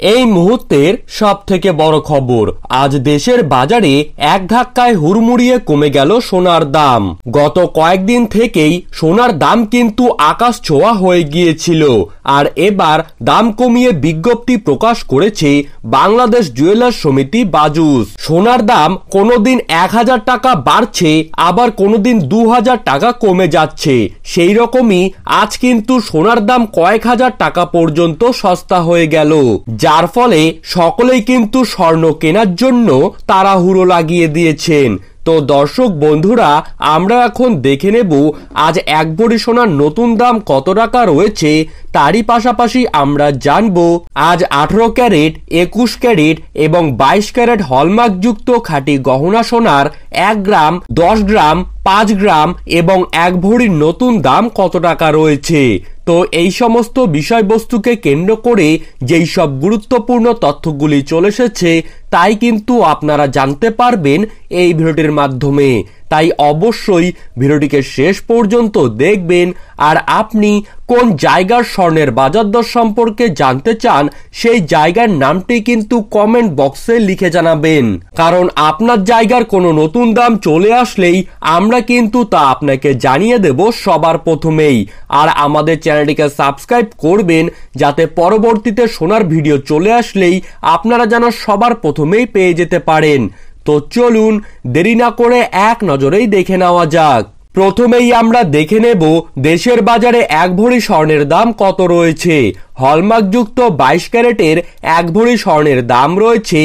এই মুহূর্তের সবথেকে বড় খবর, আজ দেশের বাজারে এক ধাক্কায় হুড়মুড়িয়ে কমে গেল সোনার দাম। গত কয়েকদিন থেকেই সোনার দাম কিন্তু আকাশ ছোঁয়া হয়ে গিয়েছিল, আর এবার দাম কমিয়ে বিজ্ঞপ্তি প্রকাশ করেছে বাংলাদেশ জুয়েলার্স সমিতি বাজুস। সোনার দাম কোনোদিন 1000 টাকা বাড়ছে, আবার কোনোদিন 2000 টাকা কমে যাচ্ছে। সেই রকমই আজ কিন্তু সোনার দাম কয়েক হাজার টাকা পর্যন্ত সস্তা হয়ে গেল, যার ফলে সকলেই কিন্তু স্বর্ণ কেনার জন্য তাড়াহুড়ো লাগিয়ে দিয়েছেন। তো দর্শক বন্ধুরা, আমরা এখন দেখে নেব আজ এক ভরি সোনার নতুন দাম কত টাকা রয়েছে। তারই পাশাপাশি আমরা জানব আজ 18 ক্যারেট, 21 ক্যারেট এবং 22 ক্যারেট হলমার্কযুক্ত খাঁটি গহনা সোনার 1 গ্রাম, 10 গ্রাম, 5 গ্রাম এবং এক ভরির নতুন দাম কত টাকা রয়েছে। তো এই সমস্ত বিষয়বস্তুকে কেন্দ্র করে যেই সব গুরুত্বপূর্ণ তথ্যগুলি চলে এসেছে তাই কিন্তু আপনারা জানতে পারবেন এই ভিডিওটির মাধ্যমে। তাই অবশ্যই ভিডিওটিকে শেষ পর্যন্ত দেখবেন। আর আপনি কোন জায়গার স্বর্ণের বাজার দর সম্পর্কে জানতে চান সেই জায়গার নামটি কিন্তু কমেন্ট বক্সে লিখে জানাবেন, কারণ আপনার জায়গার কোনো নতুন দাম চলে আসলেই আমরা কিন্তু তা আপনাকে জানিয়ে দেব সবার প্রথমেই। আর আমাদের চ্যানেলটিকে সাবস্ক্রাইব করবেন যাতে পরবর্তীতে সোনার ভিডিও চলে আসলেই আপনারা যেন সবার প্রথমেই পেয়ে যেতে পারেন। তো চলুন দেরি না করে এক নজরেই দেখে নেওয়া যাক। প্রথমেই আমরা দেখে নেব দেশের বাজারে এক ভরি স্বর্ণের দাম কত রয়েছে। হলমার্কযুক্ত 22 ক্যারেটের এক ভরি স্বর্ণের দাম রয়েছে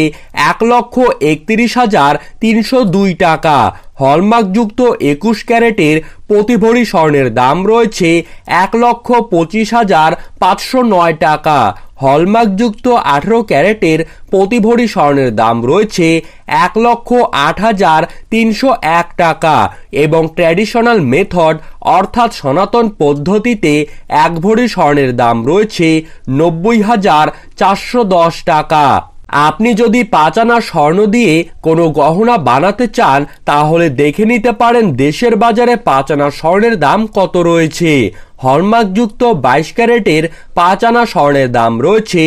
1,31,302 টাকা। হলমার্কযুক্ত 21 ক্যারেটের প্রতি ভরি স্বর্ণের দাম রয়েছে 1,25,509 টাকা। হলমার্কযুক্ত 18 ক্যারেটের প্রতি ভরি স্বর্ণের দাম রয়েছে 1,08,301 টাকা এবং ট্র্যাডিশনাল মেথড অর্থাৎ সনাতন পদ্ধতিতে এক ভরি স্বর্ণের দাম রয়েছে 90,410 টাকা। আপনি যদি 5 আনা স্বর্ণ দিয়ে কোনো গহনা বানাতে চান তাহলে দেখে নিতে পারেন দেশের বাজারে 5 আনা স্বর্ণের দাম কত রয়েছে। হলমার্কযুক্ত 22 ক্যারেটের 5 আনা স্বর্ণের দাম রয়েছে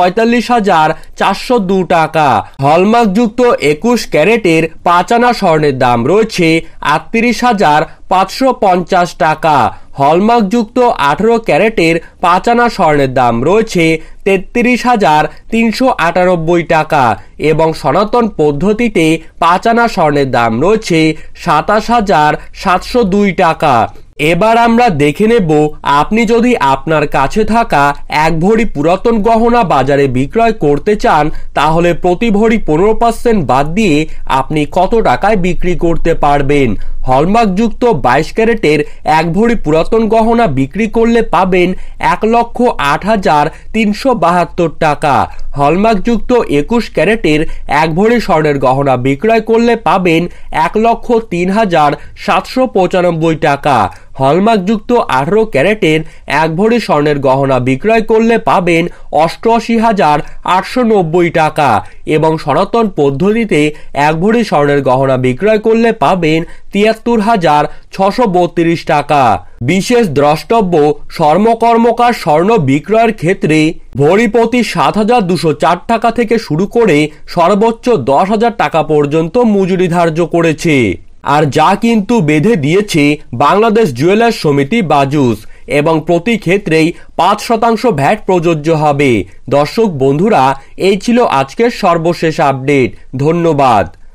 45,402 টাকা। হলমার্কযুক্ত 21 ক্যারেটের 5 আনা স্বর্ণের দাম রয়েছে 38,550 টাকা। হলমার্কযুক্ত 18 ক্যারেটের 5 আনা স্বর্ণের দাম রয়েছে 33,398 টাকা এবং সনাতন পদ্ধতিতে 5 আনা স্বর্ণের দাম রয়েছে 27,702 টাকা। এবার আমরা দেখে নেব আপনি যদি আপনার কাছে থাকা এক ভরি পুরাতন গহনা বাজারে বিক্রয় করতে চান তাহলে প্রতি ভরি 15% বাদ দিয়ে আপনি কত টাকায় বিক্রি করতে পারবেন। হলমার্কযুক্ত 22 ক্যারেটের এক ভরি পুরাতন গহনা বিক্রি করলে পাবেন 1,08,372 টাকা। হলমার্কযুক্ত 21 ক্যারেটের এক ভরি স্বর্ণের গহনা বিক্রয় করলে পাবেন 1,03,795 টাকা। হলমার্কযুক্ত 18 ক্যারেটের এক ভরি স্বর্ণের গহনা বিক্রয় করলে পাবেন 88,890 টাকা এবং সনাতন পদ্ধতিতে এক ভরি স্বর্ণের গহনা বিক্রয় করলে পাবেন 73,632 টাকা। বিশেষ দ্রষ্টব্য, স্বর্ণকর্মকার স্বর্ণ বিক্রয়ের ক্ষেত্রে ভরি প্রতি 7,204 টাকা থেকে শুরু করে সর্বোচ্চ 10,000 টাকা পর্যন্ত মজুরি ধার্য করেছে, আর যা কিন্তু বেঁধে দিয়েছে বাংলাদেশ জুয়েলার্স সমিতি বাজুস এবং প্রতি ক্ষেত্রেই 5% ভ্যাট প্রযোজ্য হবে। দর্শক বন্ধুরা, এই ছিল আজকের সর্বশেষ আপডেট। ধন্যবাদ।